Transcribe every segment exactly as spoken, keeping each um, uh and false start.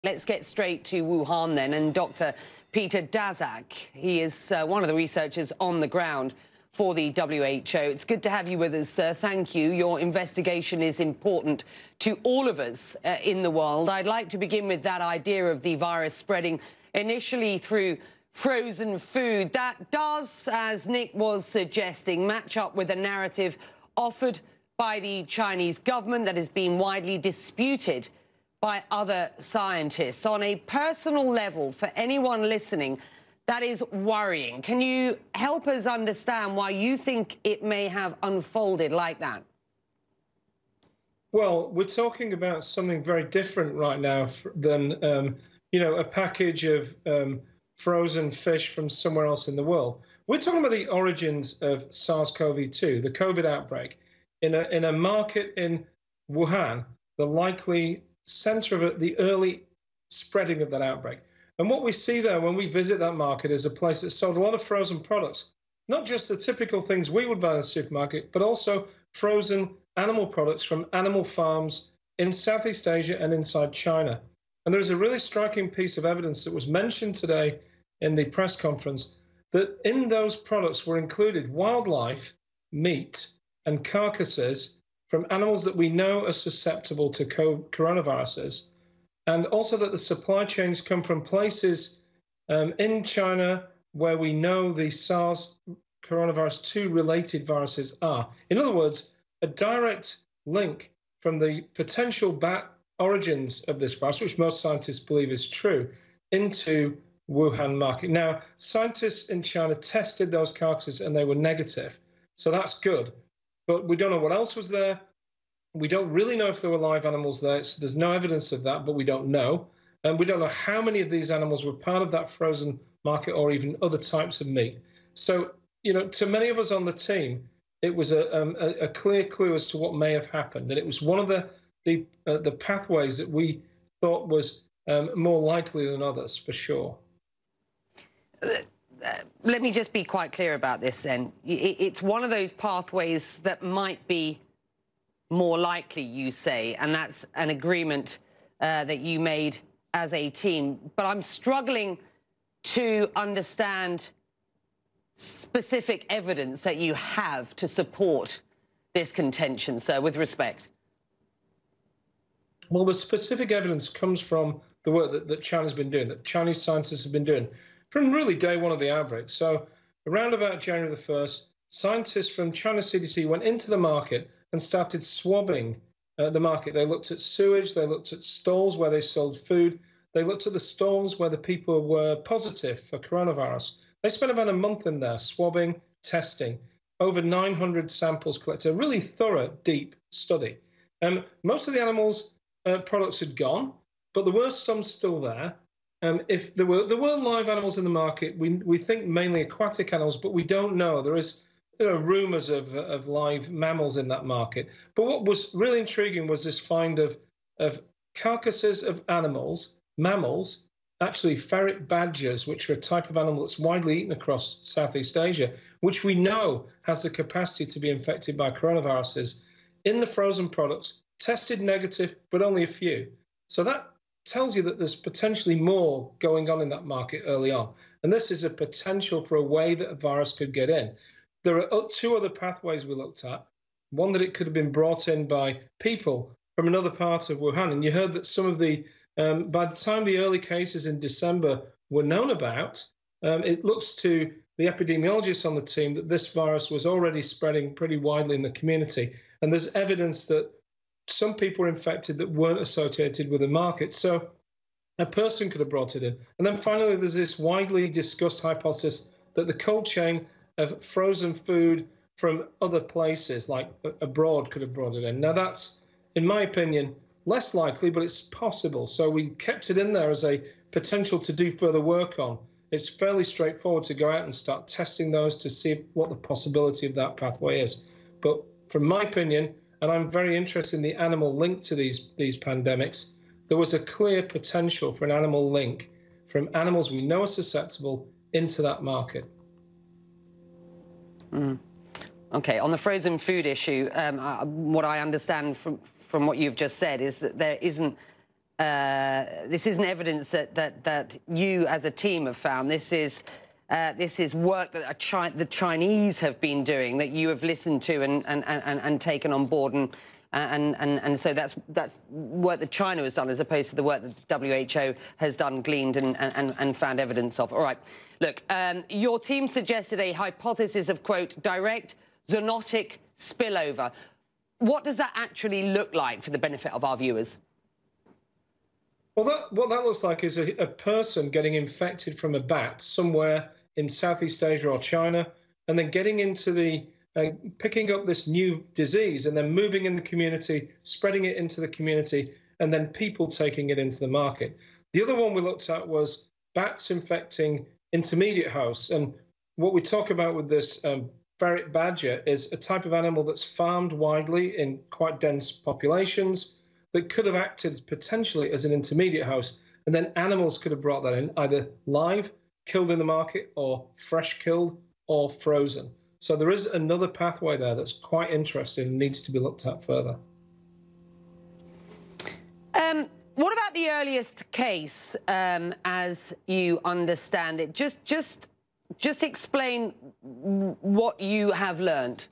Let's get straight to Wuhan then, and Doctor Peter Dazak. He is uh, one of the researchers on the ground for the W H O. It's good to have you with us, sir. Thank you. Your investigation is important to all of us uh, in the world. I'd like to begin with that idea of the virus spreading initially through frozen food. That does, as Nick was suggesting, match up with a narrative offered by the Chinese government that has been widely disputed by other scientists. On a personal level, for anyone listening, that is worrying. Can you help us understand why you think it may have unfolded like that? Well, we're talking about something very different right now than, um, you know, a package of um, frozen fish from somewhere else in the world. We're talking about the origins of SARS CoV two, the COVID outbreak, in a, in a market in Wuhan, the likely center of it, the early spreading of that outbreak. And what we see there when we visit that market is a place that sold a lot of frozen products, not just the typical things we would buy in the supermarket, but also frozen animal products from animal farms in Southeast Asia and inside China. And there's a really striking piece of evidence that was mentioned today in the press conference that in those products were included wildlife, meat, and carcasses from animals that we know are susceptible to coronaviruses, and also that the supply chains come from places um, in China where we know the SARS coronavirus two related viruses are. In other words, a direct link from the potential bat origins of this virus, which most scientists believe is true, into Wuhan market. Now, scientists in China tested those carcasses and they were negative, so that's good. But we don't know what else was there. We don't really know if there were live animals there. So there's no evidence of that, but we don't know. And we don't know how many of these animals were part of that frozen market or even other types of meat. So, you know, to many of us on the team, it was a, um, a, a clear clue as to what may have happened. And it was one of the, the, uh, the pathways that we thought was um, more likely than others, for sure. Uh, let me just be quite clear about this then. It's one of those pathways that might be more likely, you say, and that's an agreement uh, that you made as a team. But I'm struggling to understand specific evidence that you have to support this contention, sir, with respect. Well, the specific evidence comes from the work that, that China's been doing, that Chinese scientists have been doing from really day one of the outbreak. So around about January the first, scientists from China C D C went into the market and started swabbing uh, the market. They looked at sewage, they looked at stalls where they sold food, they looked at the stalls where the people were positive for coronavirus. They spent about a month in there swabbing, testing, over nine hundred samples collected, a really thorough, deep study. Um, most of the animals' uh, products had gone, but there were some still there. Um, if there were there were live animals in the market, we we think mainly aquatic animals, but we don't know. There is there are rumours of of live mammals in that market. But what was really intriguing was this find of of carcasses of animals, mammals, actually ferret badgers, which are a type of animal that's widely eaten across Southeast Asia, which we know has the capacity to be infected by coronaviruses, in the frozen products, tested negative, but only a few. So that tells you that there's potentially more going on in that market early on. And this is a potential for a way that a virus could get in. There are two other pathways we looked at. One, that it could have been brought in by people from another part of Wuhan. And you heard that some of the, um, by the time the early cases in December were known about, um, it looks to the epidemiologists on the team that this virus was already spreading pretty widely in the community. And there's evidence that some people were infected that weren't associated with the market. So a person could have brought it in. And then finally, there's this widely discussed hypothesis that the cold chain of frozen food from other places, like abroad, could have brought it in. Now, that's, in my opinion, less likely, but it's possible. So we kept it in there as a potential to do further work on. It's fairly straightforward to go out and start testing those to see what the possibility of that pathway is. But from my opinion, and I'm very interested in the animal link to these, these pandemics, there was a clear potential for an animal link from animals we know are susceptible into that market. Mm. Okay, on the frozen food issue, um, uh, what I understand from, from what you've just said is that there isn't uh, this isn't evidence that, that, that you as a team have found. This is, uh, this is work that a Chi the Chinese have been doing, that you have listened to and, and, and, and taken on board. And, and, and, and so that's, that's work that China has done as opposed to the work that the W H O has done, gleaned and, and, and found evidence of. All right. Look, um, your team suggested a hypothesis of, quote, direct zoonotic spillover. What does that actually look like for the benefit of our viewers? Well, that, what that looks like is a, a person getting infected from a bat somewhere in Southeast Asia or China, and then getting into the, uh, picking up this new disease and then moving in the community, spreading it into the community, and then people taking it into the market. The other one we looked at was bats infecting intermediate hosts. And what we talk about with this um, ferret badger is a type of animal that's farmed widely in quite dense populations that could have acted potentially as an intermediate host, and then animals could have brought that in, either live, killed in the market, or fresh killed, or frozen. So there is another pathway there that's quite interesting and needs to be looked at further. Um, what about the earliest case, um, as you understand it? Just, just, just explain what you have learned.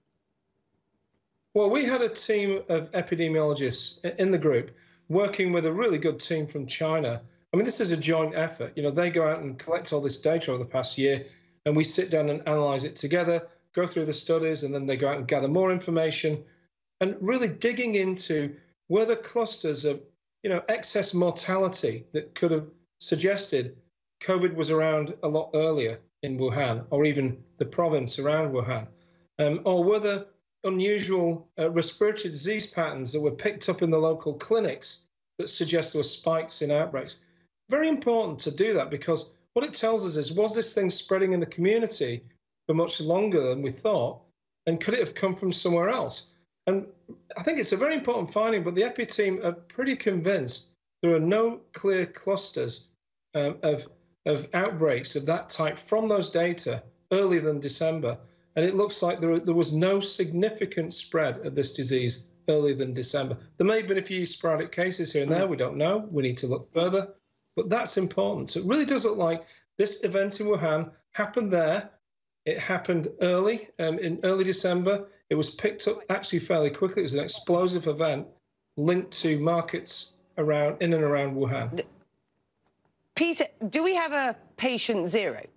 Well, we had a team of epidemiologists in the group working with a really good team from China. I mean, this is a joint effort. You know, they go out and collect all this data over the past year, and we sit down and analyze it together, go through the studies, and then they go out and gather more information, and really digging into were the clusters of, you know, excess mortality that could have suggested COVID was around a lot earlier in Wuhan, or even the province around Wuhan, um, or were there unusual uh, respiratory disease patterns that were picked up in the local clinics that suggest there were spikes in outbreaks. Very important to do that, because what it tells us is, was this thing spreading in the community for much longer than we thought? And could it have come from somewhere else? And I think it's a very important finding, but the epi team are pretty convinced there are no clear clusters um, of, of outbreaks of that type from those data earlier than December. And it looks like there, there was no significant spread of this disease earlier than December. There may have been a few sporadic cases here and there. We don't know. We need to look further. But that's important. So it really does look like this event in Wuhan happened there. It happened early, um, in early December. It was picked up actually fairly quickly. It was an explosive event linked to markets around, in and around Wuhan. Peter, do we have a patient zero?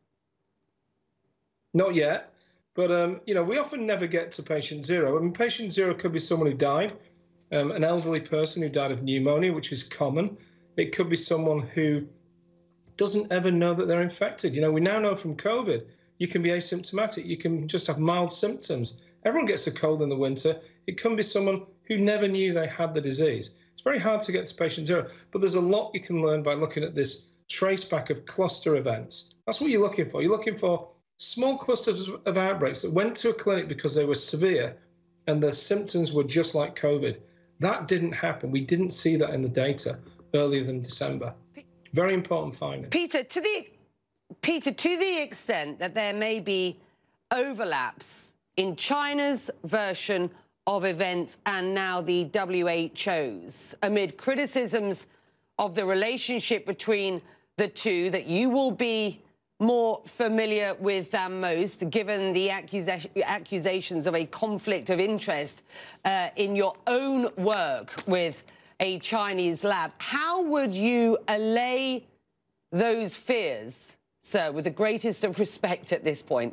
Not yet. But, um, you know, we often never get to patient zero. I mean, patient zero could be someone who died, um, an elderly person who died of pneumonia, which is common. It could be someone who doesn't ever know that they're infected. You know, we now know from COVID, you can be asymptomatic. You can just have mild symptoms. Everyone gets a cold in the winter. It can be someone who never knew they had the disease. It's very hard to get to patient zero, but there's a lot you can learn by looking at this traceback of cluster events. That's what you're looking for. You're looking for small clusters of outbreaks that went to a clinic because they were severe and their symptoms were just like COVID. That didn't happen. We didn't see that in the data earlier than December. Very important finding. Peter, to the, Peter, to the extent that there may be overlaps in China's version of events and now the W H O's, amid criticisms of the relationship between the two that you will be more familiar with than most, given the accusa accusations of a conflict of interest uh, in your own work with a Chinese lab. How would you allay those fears, sir, with the greatest of respect at this point?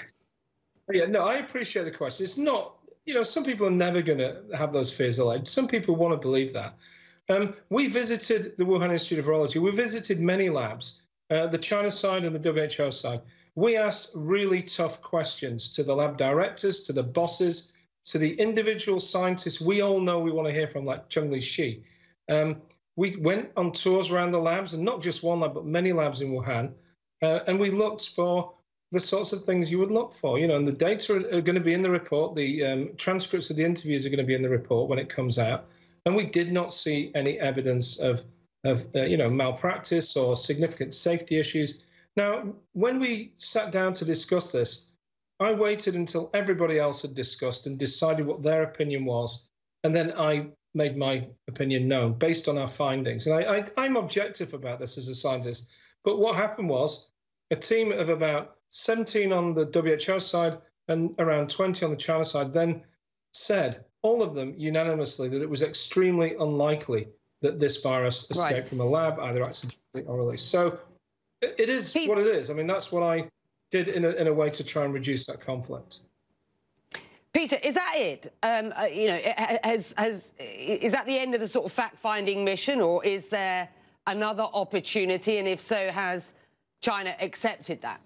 Yeah, no, I appreciate the question. It's not, you know, some people are never going to have those fears allayed. Some people want to believe that. Um, we visited the Wuhan Institute of Virology. We visited many labs. Uh, the China side and the W H O side. We asked really tough questions to the lab directors, to the bosses, to the individual scientists we all know we want to hear from, like Cheng-Li Shi. Um, we went on tours around the labs, and not just one lab, but many labs in Wuhan, uh, and we looked for the sorts of things you would look for. You know, and the data are going to be in the report. The um, transcripts of the interviews are going to be in the report when it comes out. And we did not see any evidence of of, uh, you know, malpractice or significant safety issues. Now, when we sat down to discuss this, I waited until everybody else had discussed and decided what their opinion was. And then I made my opinion known based on our findings. And I, I, I'm objective about this as a scientist. But what happened was a team of about seventeen on the W H O side and around twenty on the China side then said, all of them unanimously, that it was extremely unlikely that this virus escaped right. from a lab, either accidentally or released. So it is Pete, what it is. I mean, that's what I did in a, in a way to try and reduce that conflict. Peter, is that it? Um, uh, you know, has, has, is that the end of the sort of fact-finding mission, or is there another opportunity? And if so, has China accepted that?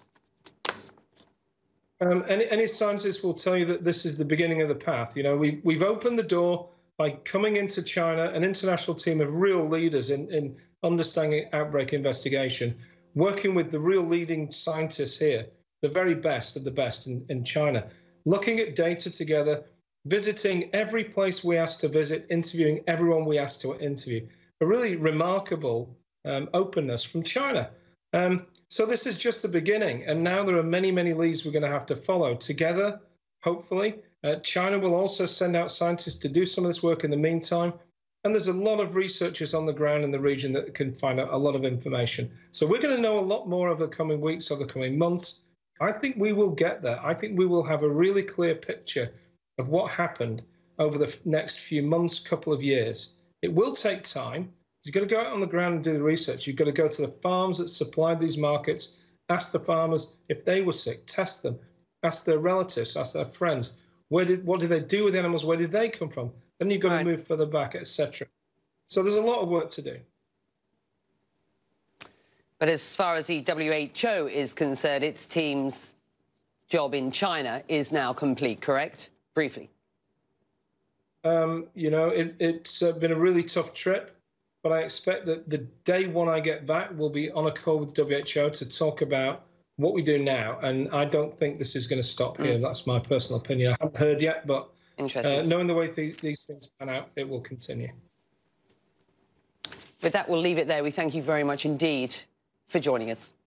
Um, any, any scientist will tell you that this is the beginning of the path. You know, we, we've opened the door by coming into China, an international team of real leaders in, in understanding outbreak investigation, working with the real leading scientists here, the very best of the best in, in China, looking at data together, visiting every place we asked to visit, interviewing everyone we asked to interview. A really remarkable um, openness from China. Um, so this is just the beginning. And now there are many, many leads we're going to have to follow together, hopefully. Uh, China will also send out scientists to do some of this work in the meantime. And there's a lot of researchers on the ground in the region that can find out a lot of information. So we're going to know a lot more over the coming weeks, over the coming months. I think we will get there. I think we will have a really clear picture of what happened over the next few months, couple of years. It will take time. You've got to go out on the ground and do the research. You've got to go to the farms that supplied these markets, ask the farmers if they were sick, test them, ask their relatives, ask their friends. Where did, what did they do with the animals? Where did they come from? Then you've got right. to move further back, et cetera. So there's a lot of work to do. But as far as the W H O is concerned, its team's job in China is now complete, correct? Briefly. Um, you know, it, it's uh, been a really tough trip, but I expect that the day one I get back, we'll be on a call with W H O to talk about what we do now. And I don't think this is going to stop here. Mm. That's my personal opinion. I haven't heard yet, but uh, knowing the way th these things pan out, it will continue. With that, we'll leave it there. We thank you very much indeed for joining us.